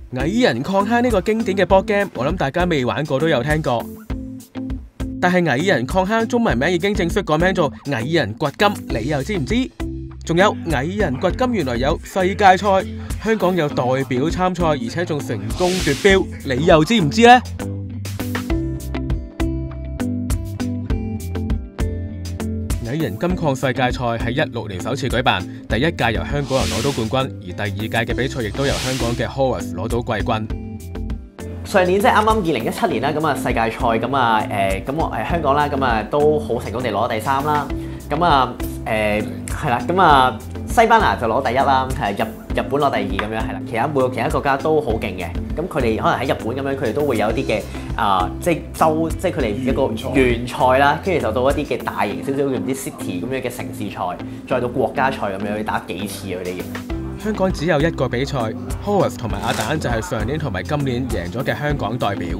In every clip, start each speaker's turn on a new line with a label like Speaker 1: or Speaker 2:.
Speaker 1: 蟻人礦坑呢個經典嘅 board game， 我諗大家未玩過都有聽過。但係蟻人礦坑中文名已經正式改名做蟻人掘金，你又知唔知？仲有蟻人掘金原來有世界賽，香港有代表參賽，而且仲成功奪標，你又知唔知呢？蟻人金礦世界賽喺16年首次舉辦，第一屆由香港人攞到冠軍，而第二屆嘅比賽亦都由香港嘅 Horus 攞到季軍。
Speaker 2: 上年即係啱啱2017年啦，咁啊世界賽咁啊咁我香港啦，咁啊都好成功地攞第3啦，咁啊係啦，咁啊西班牙就攞第1啦，係日本攞第2咁樣係啦，每個其他國家都好勁嘅，咁佢哋可能喺日本咁樣，佢哋都會有一啲嘅即係佢哋一個聯賽啦，跟住就到一啲嘅大型少少嘅啲 city 咁樣嘅城市賽，再到國家賽咁樣去打幾次佢哋嘅。
Speaker 1: 香港只有一個比賽 ，Horus 同埋阿蛋就係上年同埋今年贏咗嘅香港代表。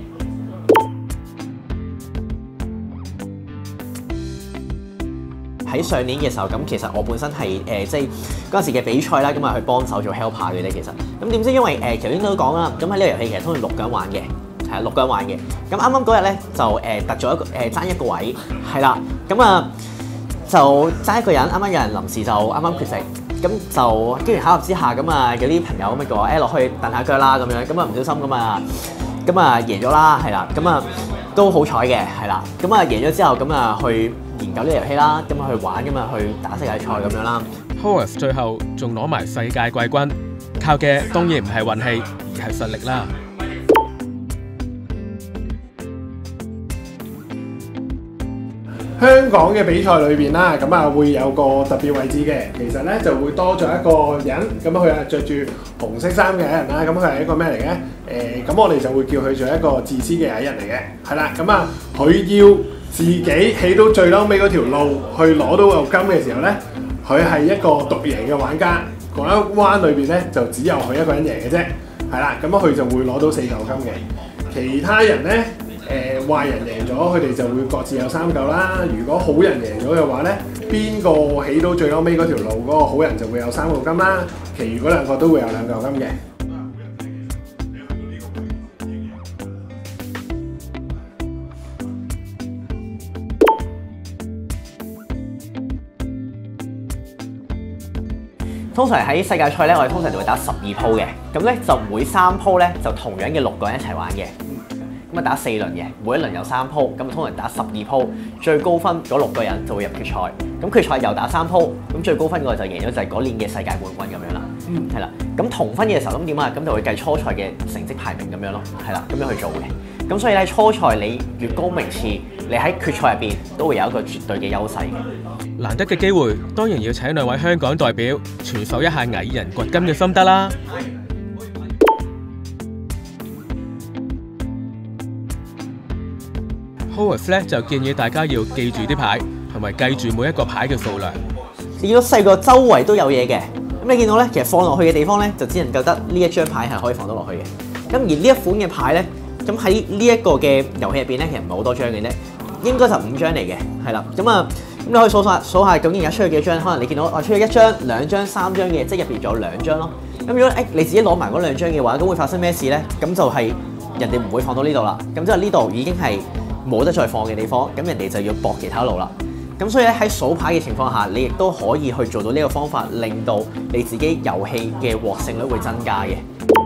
Speaker 2: 喺上年嘅時候，咁其實我本身係即係嗰陣時嘅比賽啦，咁啊去幫手做 helper 嘅咧，其實咁點知因為頭先都講啦，咁喺呢個遊戲其實通常6個人玩嘅，係6個人玩嘅。咁啱啱嗰日咧就突咗爭一個位，係啦，咁啊就爭一個人，啱啱有人臨時就啱啱缺席。咁就跟住巧合之下，咁啊有啲朋友咁樣講，落去蹬下腳啦咁樣，咁啊唔小心咁啊贏咗啦，係啦，咁啊都好彩嘅，係啦，咁啊贏咗之後，咁啊去研究呢個遊戲啦，咁啊去玩，咁啊去打世界賽咁樣啦。
Speaker 1: Horus 最後仲攞埋世界季軍，靠嘅當然唔係運氣，而係實力啦。
Speaker 3: 香港嘅比賽裏邊啦，咁啊會有個特別位置嘅，其實咧就會多咗一個人，咁佢係着住紅色衫嘅矮人啦，咁佢係一個咩嚟嘅？咁我哋就會叫佢做一個自私嘅矮人嚟嘅，係啦，咁啊佢要自己起到最嬲尾嗰條路去攞到個金嘅時候咧，佢係一個獨贏嘅玩家，嗰一彎裏邊咧就只有佢一個人贏嘅啫，係啦，咁佢就會攞到4嚿金嘅，其他人咧。壞人贏咗，佢哋就會各自有3嚿啦。如果好人贏咗嘅話咧，邊個起到最後尾嗰條路，嗰個好人就會有3嚿金啦。其餘嗰2個都會有2嚿金嘅。
Speaker 2: 通常喺世界賽咧，我哋通常就會打12鋪嘅，咁咧就每3鋪咧就同樣嘅6個人一齊玩嘅。咁啊打4輪嘅，每一輪有3鋪，咁通常打12鋪，最高分嗰6個人就會入決賽。咁決賽又打3鋪，咁最高分嗰個就贏咗，就係嗰年嘅世界冠軍咁樣啦。係啦，咁同分嘅時候咁點啊？咁就會計初賽嘅成績排名咁樣咯。係啦，咁樣去做嘅。咁所以咧初賽你越高名次，你喺決賽入邊都會有一個絕對嘅優勢嘅。
Speaker 1: 難得嘅機會，當然要請2位香港代表傳授一下蟻人掘金嘅心得啦。Horus 咧就建議大家要記住啲牌，同埋計住每一個牌嘅數量。
Speaker 2: 你見到細個周圍都有嘢嘅，咁你見到咧，其實放落去嘅地方咧，就只能夠得呢一張牌係可以放到落去嘅。咁而呢一款嘅牌咧，咁喺呢一個嘅遊戲入邊咧，其實唔係好多張嘅啫，應該就5張嚟嘅，係啦。咁你可以數下究竟而家出咗幾多張？可能你見到我出咗1張、2張、3張嘅，即係入邊仲有2張咯。咁如果你自己攞埋嗰2張嘅話，咁會發生咩事咧？咁就係人哋唔會放到呢度啦。咁即係呢度已經係冇得再放嘅地方，咁人哋就要駁其他路啦。咁所以咧喺數牌嘅情況下，你亦都可以去做到呢個方法，令到你自己遊戲嘅獲勝率會增加嘅。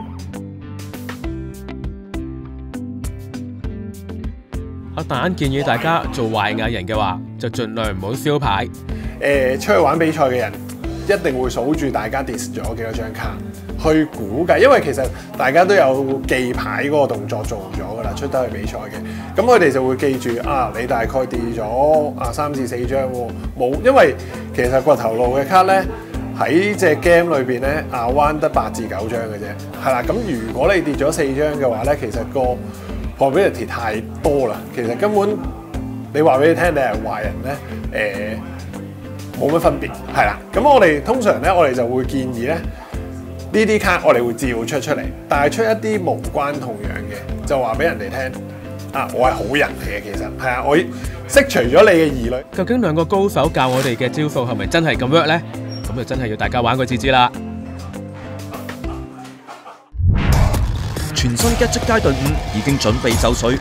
Speaker 1: 阿蛋建議大家做壞蟻人嘅話，就盡量唔好燒牌。
Speaker 3: 出去玩比賽嘅人一定會數住大家跌咗幾多張卡，去估計，因為其實大家都有記牌嗰個動作做咗㗎啦，出得去比賽嘅，咁佢哋就會記住你大概跌咗3至4張喎，冇，因為其實掘頭路嘅卡咧喺隻 game 裏邊咧彎得8至9張嘅啫，係啦，咁如果你跌咗4張嘅話咧，其實個 probability 太多啦，其實根本你話俾你聽，你係壞人咧，冇乜分別，係啦。咁我哋通常咧，我哋就會建議咧，呢啲卡我哋會照出嚟，但係出一啲無關痛癢嘅，就話俾人哋聽，我係好人嚟嘅，其實係啊，我釋除咗你嘅疑慮。
Speaker 1: 究竟2個高手教我哋嘅招數係咪真係咁 work 呢？咁就真係要大家玩過至知啦。
Speaker 4: 全新 Gadget 街隊伍已經準備就緒。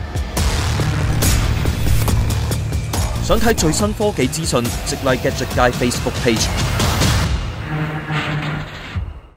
Speaker 4: 想睇最新科技資訊，即 like Gadget 街 Facebook page。